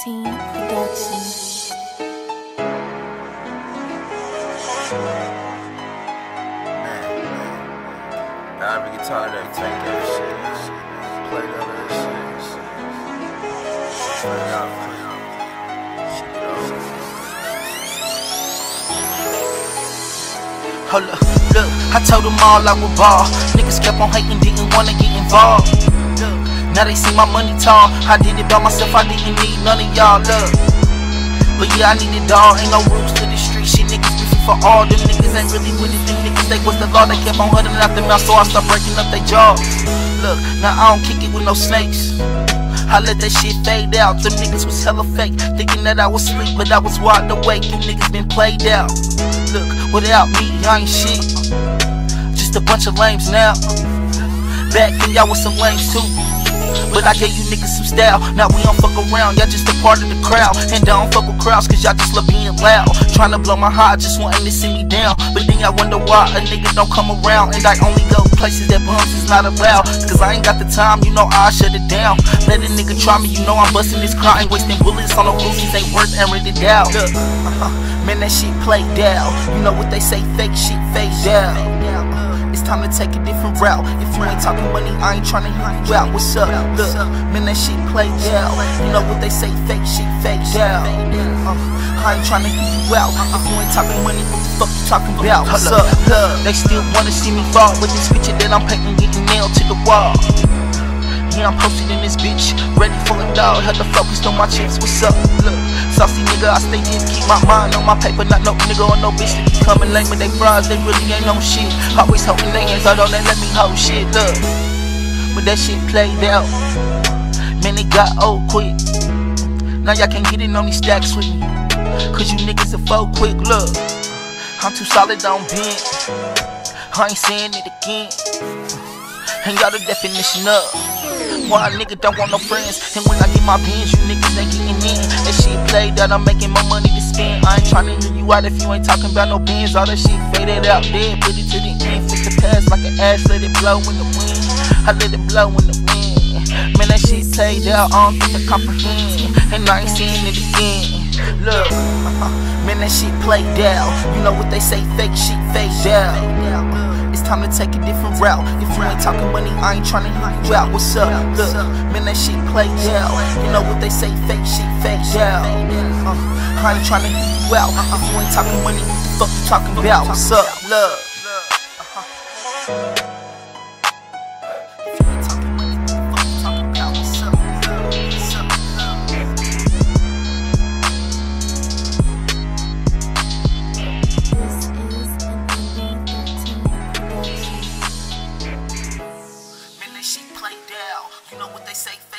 13 Productions. Now I get tired of take that shit. Play that shit. Play it out. Hold up, look, I told them all I would ball. Niggas kept on hating, didn't wanna get involved. Look, now they see my money tall. I did it by myself, I didn't need none of y'all, look. But yeah, I need it all, ain't no rules to the street. Shit, niggas beefing for all. Them niggas ain't really with it, them niggas, they was the law. They kept on huddling out their mouth, so I start breaking up their jaws. Look, now I don't kick it with no snakes. I let that shit fade out. Them niggas was hella fake, thinking that I was asleep, but I was wide awake. You niggas been played out. Look, without me, I ain't shit. Just a bunch of lames now. Back then y'all was some lames too, but I gave you niggas some style. Now we don't fuck around, y'all just a part of the crowd. And I don't fuck with crowds cause y'all just love being loud. Tryna blow my heart, just wanting to see me down. But then y'all wonder why a nigga don't come around. And I only go places that bums is not allowed. Cause I ain't got the time, you know I shut it down. Let a nigga try me, you know I'm busting this car. Ain't wasting bullets on the Uzis, ain't worth airing it out. Look, man, that shit played down. You know what they say, fake shit fade down. It's time to take a different route. If you ain't talking money, I ain't tryna hear you out. What's up? Look, man, that shit played down. You know what they say, fake shit fade down. I ain't tryna hear you out. If you ain't talking money, what the fuck you talking about? What's up? Look, they still wanna see me fall, but this picture that I'm painting getting nailed to the wall. Yeah, I'm posted in this bitch, ready for a dog. Had to focus on my chips. What's up? Look, saucy nigga, I stay in, keep my mind on my paper. Not no nigga or no bitch that be coming lame with they fries. They really ain't no shit. Always holding their hands out, don't they let me hold shit. Look, but that shit played out. Man, it got old quick. Now y'all can't get in on these stacks with me, cause you niggas are faux quick. Look, I'm too solid on bend. I ain't saying it again. Ain't got a definition up. Why a nigga don't want no friends? And when I get my bins, you niggas ain't getting in. That shit played out, I'm making more money to spend. I ain't tryna hear you out if you ain't talking about no bins. All that shit faded out there, put it to the end. Fix the past like an ass, let it blow in the wind. I let it blow in the wind. Man, that shit played out, I don't think I comprehend. And I ain't seeing it again. Look, man, that shit played out. You know what they say, fake shit fade out. It's time to take a different route. If you ain't talking money, I ain't tryna hear you out. What's up? Look, man, that shit played out. You know what they say, fake shit fade out. I ain't tryna hear you out. If you ain't talking money, what the fuck you talking about? What's up? Look. You know what they say.